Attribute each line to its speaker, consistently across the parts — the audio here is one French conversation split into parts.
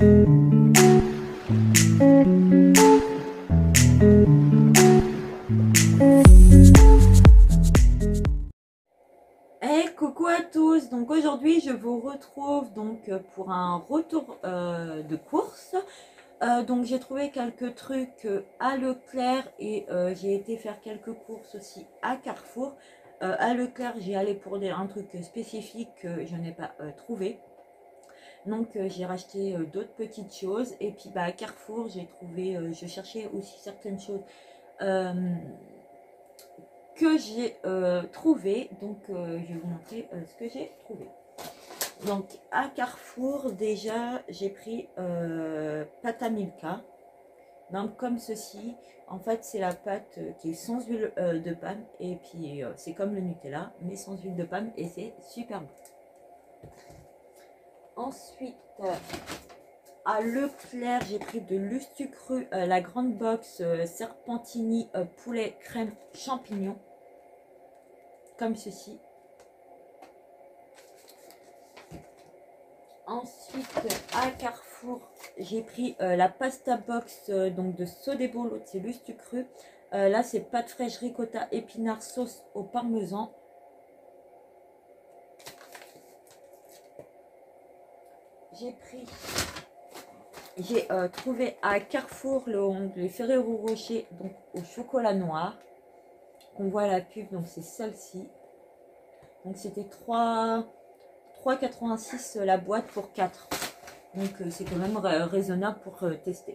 Speaker 1: Hey, coucou à tous. Donc aujourd'hui je vous retrouve donc pour un retour de course. Donc j'ai trouvé quelques trucs à Leclerc et j'ai été faire quelques courses aussi à Carrefour. À Leclerc j'ai allé pour un truc spécifique que je n'ai pas trouvé. Donc j'ai racheté d'autres petites choses et puis à Carrefour j'ai trouvé, je cherchais aussi certaines choses euh, que j'ai trouvé. Donc je vais vous montrer ce que j'ai trouvé. Donc à Carrefour déjà j'ai pris pâte à Milka. Donc comme ceci, en fait c'est la pâte qui est sans huile de palme et puis c'est comme le Nutella mais sans huile de palme et c'est super bon. Ensuite à Leclerc j'ai pris de l'Ustucru, la grande box Serpentini poulet crème champignon comme ceci. Ensuite à Carrefour j'ai pris la pasta box donc de Sodebo, l'autre c'est l'Ustucru. Là c'est pâte fraîche ricotta épinard sauce au parmesan. J'ai trouvé à Carrefour les Ferrero Rocher donc au chocolat noir qu'on voit à la pub, donc c'est celle-ci. Donc c'était 3,86 la boîte pour 4. Donc c'est quand même raisonnable pour tester.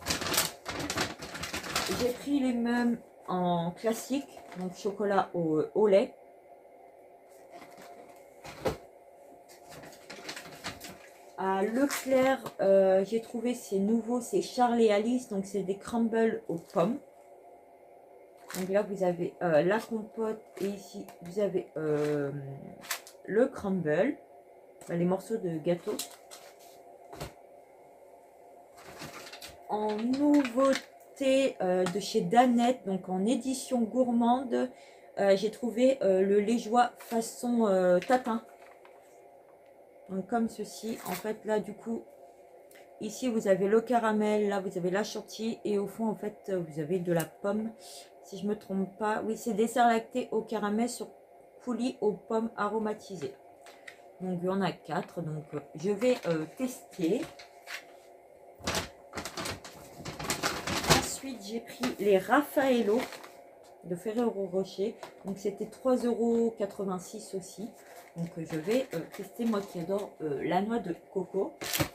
Speaker 1: J'ai pris les mêmes en classique, donc chocolat au lait. À Leclerc, j'ai trouvé ces nouveaux, c'est Charles et Alice, donc c'est des crumbles aux pommes. Donc là vous avez la compote et ici vous avez le crumble, les morceaux de gâteau. En nouveauté de chez Danette, donc en édition gourmande, j'ai trouvé le Liégeois façon tatin. Donc comme ceci, en fait là du coup, ici vous avez le caramel, là vous avez la chantilly et au fond en fait vous avez de la pomme, si je me trompe pas. Oui, c'est dessert lacté au caramel sur coulis aux pommes aromatisées. Donc il y en a 4, donc je vais tester. Ensuite j'ai pris les Raffaello de Ferrero Rocher, donc c'était 3,86 € aussi. Donc je vais tester, moi qui adore la noix de coco.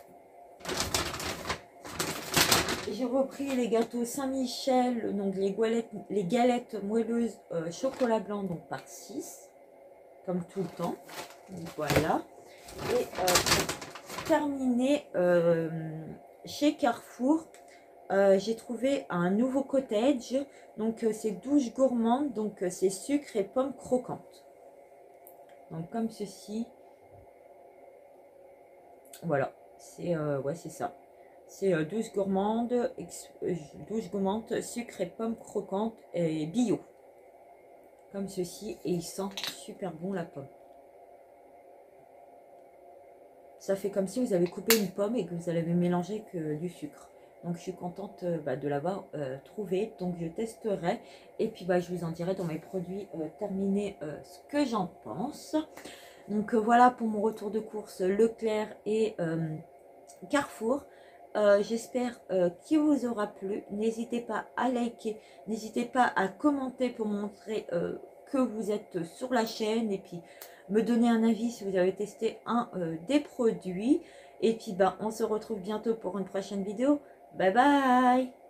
Speaker 1: J'ai repris les gâteaux Saint-Michel, donc les galettes moelleuses chocolat blanc, donc par 6, comme tout le temps. Donc voilà. Et pour terminer, chez Carrefour, j'ai trouvé un nouveau cottage. Donc c'est douche gourmande, donc c'est sucre et pommes croquantes. Donc comme ceci. Voilà, c'est ouais, c'est ça. C'est douche gourmande, sucre et pommes croquantes et bio. Comme ceci, et il sent super bon la pomme. Ça fait comme si vous avez coupé une pomme et que vous avez mélangé que du sucre. Donc je suis contente de l'avoir trouvé. Donc je testerai. Et puis je vous en dirai dans mes produits terminés ce que j'en pense. Donc voilà pour mon retour de course Leclerc et Carrefour. J'espère qu'il vous aura plu. N'hésitez pas à liker, n'hésitez pas à commenter pour montrer que vous êtes sur la chaîne et puis me donner un avis si vous avez testé un des produits. Et puis on se retrouve bientôt pour une prochaine vidéo. Bye bye!